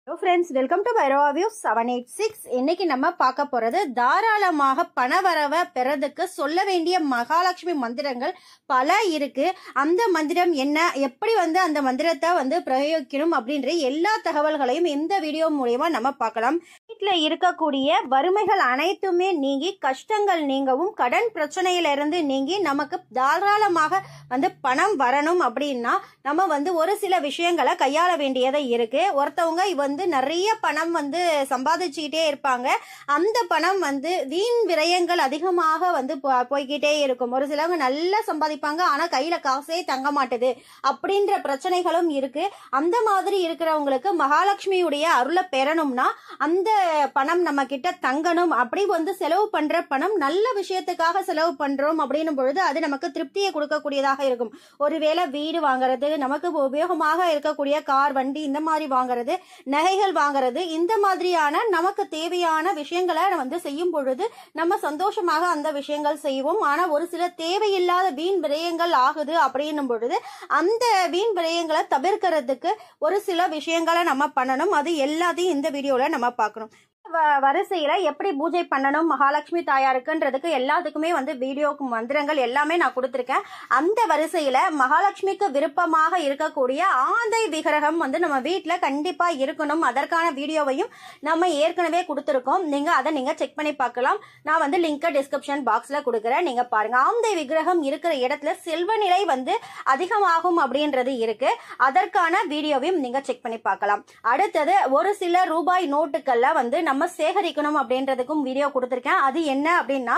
Hello friends, welcome to Bhairava View 786. இன்னைக்கு நம்ம பார்க்க போறது தாராளமாக பணவரவை பெறதுக்கு சொல்ல வேண்டிய மகாலட்சுமி மந்திரங்கள் பல இருக்கு. அந்த மந்திரம் என்ன, எப்படி அந்த மந்திரத்தை பிரயோகிக்கணும் அப்படின்ற எல்லா தகவல்களையும் இந்த வீடியோ மூலமா நம்ம பார்க்கலாம். வீட்டில் இருக்கக்கூடிய வறுமைகள் அனைத்துமே நீங்கி கஷ்டங்கள் நீங்கவும் கடன் பிரச்சனையிலிருந்து நீங்கி நமக்கு தாராளமாக பணம் வரணும் அப்படின்னா நம்ம ஒரு சில விஷயங்களை கையாள வேண்டியதை இருக்கு. ஒருத்தவங்க நிறைய பணம் சம்பாதிச்சுக்கிட்டே இருப்பாங்க. அந்த பணம் வீண் விரயங்கள் அதிகமாக போய்கிட்டே இருக்கும். ஒரு சிலவங்க நல்லா சம்பாதிப்பாங்க, ஆனா கையில காசே தங்க மாட்டுது அப்படின்ற பிரச்சனைகளும் இருக்கு. அந்த மாதிரி இருக்கிறவங்களுக்கு மகாலட்சுமியுடைய அருளை பெறணும்னா அந்த பணம் நம்ம கிட்ட தங்கணும். அப்படி செலவு பண்ற பணம் நல்ல விஷயத்துக்காக செலவு பண்றோம் அப்படின்னும் பொழுது அது நமக்கு திருப்தியை கொடுக்கக்கூடியதாக இருக்கும். ஒருவேளை வீடு வாங்குறது, நமக்கு உபயோகமாக இருக்கக்கூடிய கார் வண்டி இந்த மாதிரி வாங்குறது, நகைகள் வாங்குறது, இந்த மாதிரியான நமக்கு தேவையான விஷயங்களை செய்யும் பொழுது நம்ம சந்தோஷமாக அந்த விஷயங்கள் செய்வோம். ஆனா ஒரு சில தேவையில்லாத வீண் விரயங்கள் ஆகுது அப்படின்னும் பொழுது அந்த வீண் விரயங்களை தவிர்க்கிறதுக்கு ஒரு சில விஷயங்களை நம்ம பண்ணணும். அது எல்லாத்தையும் இந்த வீடியோல நம்ம பார்க்கணும். வரிசையில எப்படி பூஜை பண்ணணும் மகாலட்சுமி தாயாருக்குன்றதுக்கு எல்லாத்துக்குமே வீடியோக்கு மந்திரங்கள் எல்லாமே நான் கொடுத்திருக்கேன். அந்த வரிசையில மகாலட்சுமிக்கு விருப்பமாக இருக்கக்கூடிய ஆந்தை விக்கிரகம் நம்ம வீட்டுல கண்டிப்பா இருக்கணும். அதற்கான வீடியோவையும் நம்ம ஏற்கனவே கொடுத்திருக்கோம். நீங்க செக் பண்ணி பார்க்கலாம். நான் லிங்க் டிஸ்கிரிப்ஷன் பாக்ஸ்ல கொடுக்குறேன், நீங்க பாருங்க. ஆந்தை விக்கிரகம் இருக்கிற இடத்துல செல்வ நிலை அதிகமாகும் அப்படின்றது இருக்கு. அதற்கான வீடியோவையும் நீங்க செக் பண்ணி பார்க்கலாம். அடுத்தது ஒரு சில ரூபாய் நோட்டுகள்ல நம்ம சேகரிக்கணும் அப்படின்றதுக்கும் வீடியோ கொடுத்திருக்கேன். அது என்ன அப்படின்னா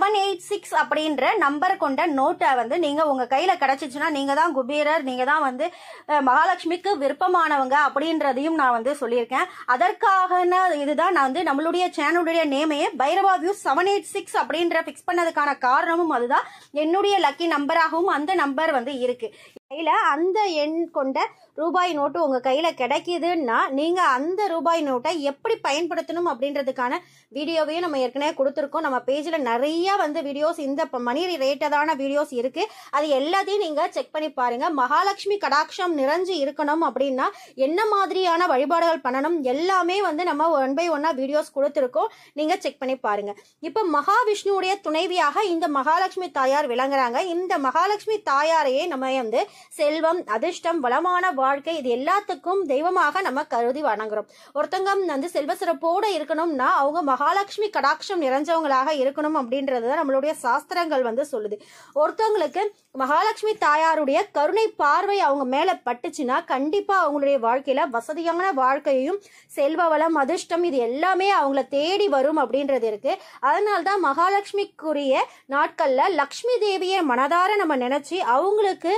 786 அப்படின்ற நம்பர் கொண்ட நோட்டை நீங்க உங்க கையில கிடைச்சிச்சுன்னா நீங்க தான் குபேரர், நீங்க தான் மகாலட்சுமிக்கு விருப்பமானவங்க அப்படின்றதையும் நான் சொல்லியிருக்கேன். அதற்காக இதுதான் நான் நம்மளுடைய சேனலுடைய நேமையே பைரவா வியூ 786 அப்படின்ற பிக்ஸ் பண்ணதுக்கான காரணமும் அதுதான். என்னுடைய லக்கி நம்பராகவும் அந்த நம்பர் இருக்கு. கையில அந்த எண் கொண்ட ரூபாய் நோட்டு உங்க கையில கிடைக்குதுன்னா நீங்க அந்த ரூபாய் நோட்டை எப்படி பயன்படுத்தணும் அப்படின்றதுக்கான வீடியோவையும் நம்ம ஏற்கனவே கொடுத்துருக்கோம். நம்ம பேஜ்ல நிறைய வீடியோஸ் இந்த மணி ரேட்டடான வீடியோஸ் இருக்கு. அது எல்லாத்தையும் நீங்க செக் பண்ணி பாருங்க. மகாலட்சுமி கடாட்சம் நிறைஞ்சு இருக்கணும் அப்படின்னா என்ன மாதிரியான வழிபாடுகள் பண்ணணும் எல்லாமே நம்ம 1 by 1 வீடியோஸ் கொடுத்துருக்கோம். நீங்க செக் பண்ணி பாருங்க. இப்ப மகாவிஷ்ணுவுடைய துணைவியாக இந்த மகாலட்சுமி தாயார் விளங்குறாங்க. இந்த மகாலட்சுமி தாயாரையே நம்ம செல்வம், அதிர்ஷ்டம், வளமான வாழ்க்கை இது எல்லாத்துக்கும் தெய்வமாக நம்ம கருதி வணங்குறோம். ஒருத்தங்க செல்வ சிறப்போட இருக்கணும்னா அவங்க மகாலட்சுமி கடாட்சம் நிறைஞ்சவங்களாக இருக்கணும் அப்படின்றதுதான் நம்மளுடைய சாஸ்திரங்கள் சொல்லுது. ஒருத்தவங்களுக்கு மகாலட்சுமி தாயாருடைய கருணை பார்வை அவங்க மேல பட்டுச்சுன்னா கண்டிப்பா அவங்களுடைய வாழ்க்கையில வசதியான வாழ்க்கையும் செல்வ வளம், அதிர்ஷ்டம் இது எல்லாமே அவங்கள தேடி வரும் அப்படின்றது இருக்கு. அதனால்தான் மகாலட்சுமிக்குரிய நாட்கள்ல லக்ஷ்மி தேவியை மனதார நம்ம நினைச்சு அவங்களுக்கு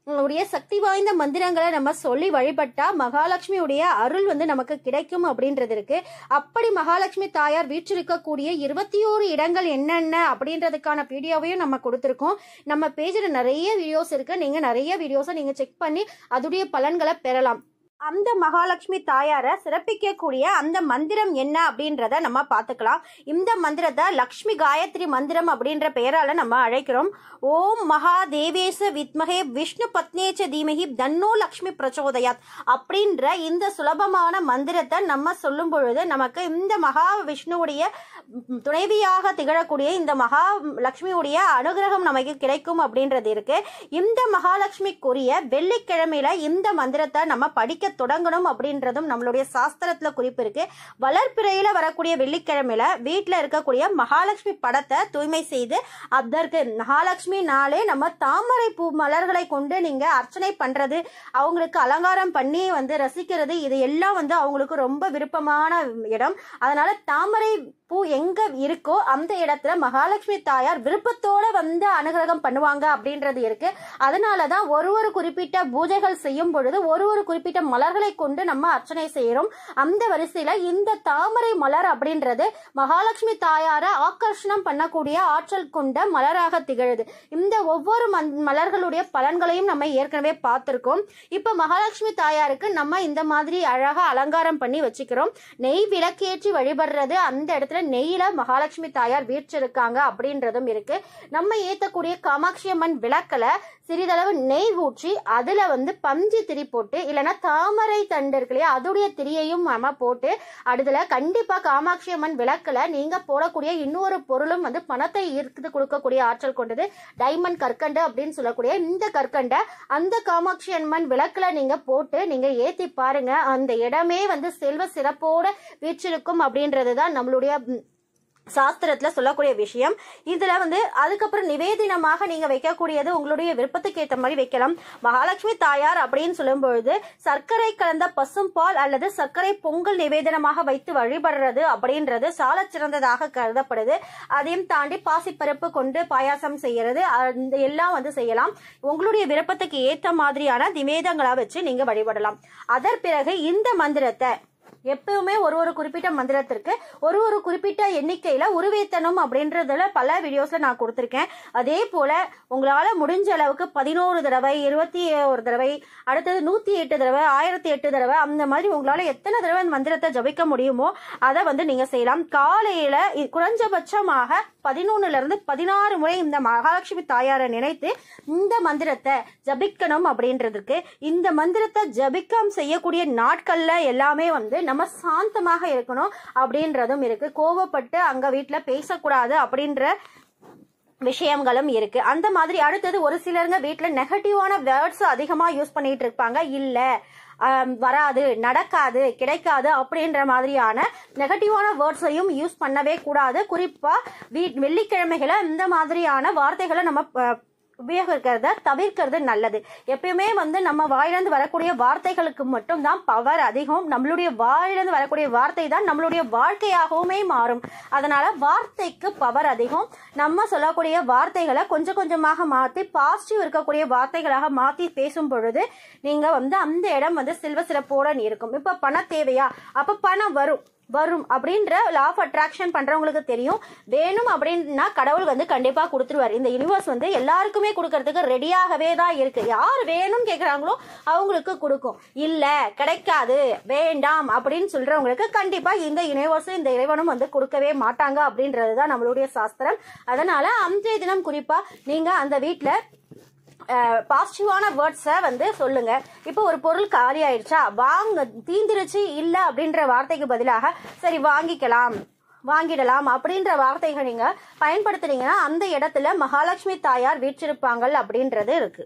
சக்தி வாய்ந்த மந்திரங்களை நம்ம சொல்லி வழிபட்டா மகாலட்சுமியுடைய அருள் நமக்கு கிடைக்கும் அப்படின்றது இருக்கு. அப்படி மகாலட்சுமி தாயார் வீற்றிருக்கக்கூடிய 21 இடங்கள் என்னென்ன அப்படின்றதுக்கான வீடியோவையும் நம்ம கொடுத்திருக்கோம். நம்ம பேஜ்ல நிறைய வீடியோஸ் இருக்கு. நீங்க நிறைய வீடியோஸை நீங்க செக் பண்ணி அதுடைய பலன்களை பெறலாம். அந்த மகாலட்சுமி தாயாரை சிறப்பிக்கக்கூடிய அந்த மந்திரம் என்ன அப்படின்றத நம்ம பார்த்துக்கலாம். இந்த மந்திரத்தை லக்ஷ்மி காயத்ரி மந்திரம் அப்படின்ற பெயரால நம்ம அழைக்கிறோம். ஓம் மகா தேவேச வித்மகே விஷ்ணு பத்னேச்ச தீமகி தன்னோ லக்ஷ்மி பிரச்சோதயாத் அப்படின்ற இந்த சுலபமான மந்திரத்தை நம்ம சொல்லும் பொழுது நமக்கு இந்த மகா விஷ்ணுவுடைய துணைவியாக திகழக்கூடிய இந்த மகா லட்சுமியுடைய அனுகிரகம் நமக்கு கிடைக்கும் அப்படின்றது இருக்கு. இந்த மகாலட்சுமிக்குரிய வெள்ளிக்கிழமையில இந்த மந்திரத்தை நம்ம படிக்க தொடங்கணும் அப்படின்றதும் நம்மளுடைய சாஸ்திரத்துல குறிப்பு இருக்கு. வளர்ப்பிறையில வரக்கூடிய வெள்ளிக்கிழமையில வீட்டுல இருக்கக்கூடிய மகாலட்சுமி படத்தை தூய்மை செய்து அதற்கு மகாலட்சுமி நாளே நம்ம தாமரை பூ மலர்களை கொண்டு நீங்க அர்ச்சனை பண்றது, அவங்களுக்கு அலங்காரம் பண்ணி ரசிக்கிறது இது எல்லாம் அவங்களுக்கு ரொம்ப விருப்பமான இடம். அதனால தாமரை பூ எங்க இருக்கோ அந்த இடத்துல மகாலட்சுமி தாயார் விருப்பத்தோட அனுகிரகம் பண்ணுவாங்க அப்படின்றது இருக்கு. அதனாலதான் ஒரு குறிப்பிட்ட பூஜைகள் செய்யும் பொழுது ஒரு குறிப்பிட்ட மலர்களை கொண்டு நம்ம அர்ச்சனை செய்யறோம். அந்த வரிசையில இந்த தாமரை மலர் அப்படின்றது மகாலட்சுமி தாயார ஆகர்ஷணம் பண்ணக்கூடிய ஆற்றல் கொண்ட மலராக திகழுது. இந்த ஒவ்வொரு மலர்களுடைய பலன்களையும் நம்ம ஏற்கனவே பார்த்திருக்கோம். இப்ப மகாலட்சுமி தாயாருக்கு நம்ம இந்த மாதிரி அழகா அலங்காரம் பண்ணி வச்சுக்கிறோம். நெய் விளக்கேற்றி வழிபடுறது, அந்த இடத்துல இடத்துல நெய்யில மகாலட்சுமி தாயார் வீற்றிருக்காங்க அப்படின்றதும் இருக்கு. நம்ம ஏத்தக்கூடிய காமாட்சி அம்மன் விளக்குல சிறிதளவு நெய் ஊற்றி அதுல வந்து பஞ்சு திரி போட்டு இல்லைன்னா தாமரை தண்டு இருக்கு இல்லையா அதோடைய திரியையும் நம்ம போட்டு அதுல கண்டிப்பா காமாட்சி அம்மன் விளக்குல நீங்க போடக்கூடிய இன்னொரு பொருளும் வந்து பணத்தை ஈர்த்து கொடுக்கக்கூடிய ஆற்றல் கொண்டது டைமண்ட் கற்கண்டு அப்படின்னு சொல்லக்கூடிய இந்த கற்கண்டை அந்த காமாட்சி அம்மன் விளக்குல நீங்க போட்டு நீங்க ஏத்தி பாருங்க. அந்த இடமே வந்து செல்வ சிறப்போட வீற்றிருக்கும் அப்படின்றதுதான் நம்மளுடைய சாஸ்திரத்துல சொல்லக்கூடிய விஷயம். இதுல வந்து அதுக்கப்புறம் நிவேதனமாக நீங்க வைக்கக்கூடியது உங்களுடைய விருப்பத்துக்கு ஏற்ற மாதிரி வைக்கலாம். மகாலட்சுமி தாயார் அப்படின்னு சொல்லும் பொழுது சர்க்கரை கலந்த பசும்பால் அல்லது சர்க்கரை பொங்கல் நிவேதனமாக வைத்து வழிபடுறது அப்படின்றது சால சிறந்ததாக கருதப்படுது. அதையும் தாண்டி பாசிப்பருப்பு கொண்டு பாயாசம் செய்யறது எல்லாம் வந்து செய்யலாம். உங்களுடைய விருப்பத்துக்கு ஏற்ற மாதிரியான நிவேதங்களா வச்சு நீங்க வழிபடலாம். அதன் பிறகு இந்த மந்திரத்தை எப்பவுமே ஒரு குறிப்பிட்ட மந்திரத்திற்கு ஒரு குறிப்பிட்ட எண்ணிக்கையில உருவேத்தனம் அப்படின்றதுல பல வீடியோஸ்ல நான் கொடுத்திருக்கேன். அதே போல உங்களால முடிஞ்ச அளவுக்கு 11 தடவை 21 தடவை அடுத்தது 108 தடவை 1008 தடவை அந்த மாதிரி உங்களால எத்தனை தடவை மந்திரத்தை ஜபிக்க முடியுமோ அதை வந்து நீங்க செய்யலாம். காலையில குறைஞ்சபட்சமாக 11 இருந்து 16 முறை இந்த மகாலட்சுமி தாயாரை நினைத்து இந்த மந்திரத்தை ஜபிக்கணும் அப்படின்றதுக்கு இந்த மந்திரத்தை ஜபிக்கம் செய்யக்கூடிய நாட்கள்ல எல்லாமே வந்து நம்ம சாந்தமாக இருக்கணும் அப்படின்றதும் இருக்கு. கோவப்பட்டு அங்க வீட்டுல பேசக்கூடாது அப்படின்ற விஷயங்களும் இருக்கு. அந்த மாதிரி அடுத்தது ஒரு சிலருங்க வீட்டுல நெகட்டிவான வேர்ட்ஸ் அதிகமா யூஸ் பண்ணிட்டு இருப்பாங்க. இல்ல வராது நடக்காது கிடைக்காது அப்படின்ற மாதிரியான நெகட்டிவான வேர்ட்ஸையும் யூஸ் பண்ணவே கூடாது. குறிப்பா வெள்ளிக்கிழமைகளை இந்த மாதிரியான வார்த்தைகளை நம்ம உபயோகிக்கிறத தவிர்க்கிறது நல்லது. எப்பயுமே வந்து நம்ம வாயிலிருந்து வரக்கூடிய வார்த்தைகளுக்கு மட்டும் தான் பவர் அதிகம். நம்மளுடைய வாயிலிருந்து வரக்கூடிய வார்த்தை தான் நம்மளுடைய வாழ்க்கையாகவுமே மாறும். அதனால வார்த்தைக்கு பவர் அதிகம். நம்ம சொல்லக்கூடிய வார்த்தைகளை கொஞ்சம் கொஞ்சமாக மாற்றி பாசிட்டிவ் இருக்கக்கூடிய வார்த்தைகளாக மாற்றி பேசும் பொழுது நீங்க வந்து அந்த இடம் வந்து செல்வ சிறப்போட இருக்கும். இப்ப பணம் தேவையா அப்ப பணம் வரும் அப்படின்ற லா ஆஃப் அட்ராக்ஷன் பண்றவங்களுக்கு தெரியும். வேணும் அப்படின்னா கடவுள் வந்து கண்டிப்பா கொடுத்துருவார். இந்த யூனிவர்ஸ் வந்து எல்லாருக்குமே கொடுக்கறதுக்கு ரெடியாகவே தான் இருக்கு. யார் வேணும்னு கேட்கறாங்களோ அவங்களுக்கு கொடுக்கும். இல்ல கிடைக்காது வேண்டாம் அப்படின்னு சொல்றவங்களுக்கு கண்டிப்பா இந்த யூனிவர்ஸ் இந்த இறைவனும் வந்து கொடுக்கவே மாட்டாங்க அப்படின்றதுதான் நம்மளுடைய சாஸ்திரம். அதனால அன்றைய தினம் குறிப்பா நீங்க அந்த வீட்டுல பாசிட்டிவான வேர்ட்ஸை வந்து சொல்லுங்க. இப்போ ஒரு பொருள் காலி ஆயிடுச்சா தீந்துருச்சு இல்ல அப்படின்ற வார்த்தைக்கு பதிலாக சரி வாங்கிடலாம் அப்படின்ற வார்த்தைகள் நீங்க பயன்படுத்துறீங்கன்னா அந்த இடத்துல மகாலட்சுமி தாயார் வீற்றிருப்பாங்க அப்படின்றது இருக்கு.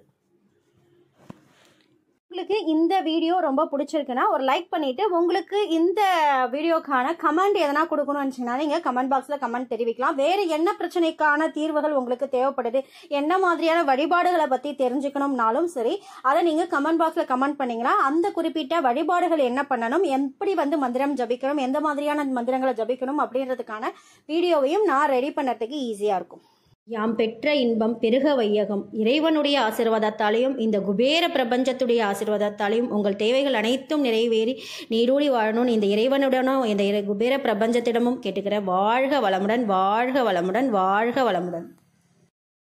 உங்களுக்கு இந்த வீடியோ ரொம்ப பிடிச்சிருக்குன்னா ஒரு லைக் பண்ணிட்டு உங்களுக்கு இந்த வீடியோக்கான கமெண்ட் எதனா கொடுக்கணும்னு நீங்க கமெண்ட் பாக்ஸ்ல கமெண்ட் தெரிவிக்கலாம். வேற என்ன பிரச்சனைக்கான தீர்வுகள் உங்களுக்கு தேவைப்படுது, என்ன மாதிரியான வழிபாடுகளை பத்தி தெரிஞ்சுக்கணும்னாலும் சரி அதை நீங்க கமெண்ட் பாக்ஸ்ல கமெண்ட் பண்ணீங்கன்னா அந்த குறிப்பிட்ட வழிபாடுகள் என்ன பண்ணணும், எப்படி வந்து மந்திரம் ஜபிக்கணும், எந்த மாதிரியான மந்திரங்களை ஜபிக்கணும் அப்படின்றதுக்கான வீடியோவையும் நான் ரெடி பண்ணறதுக்கு ஈஸியா இருக்கும். யாம் பெற்ற இன்பம் பெருக வையகம். இறைவனுடைய ஆசீர்வாதத்தாலையும் இந்த குபேர பிரபஞ்சத்துடைய ஆசீர்வாதத்தாலையும் உங்கள் தேவைகள் அனைத்தும் நிறைவேறி நீடூழி வாழணும் இந்த இறைவனுடனும் இந்த குபேர பிரபஞ்சத்திடமும் கேட்டுக்கிற வாழ்க வளமுடன் வாழ்க வளமுடன் வாழ்க வளமுடன்.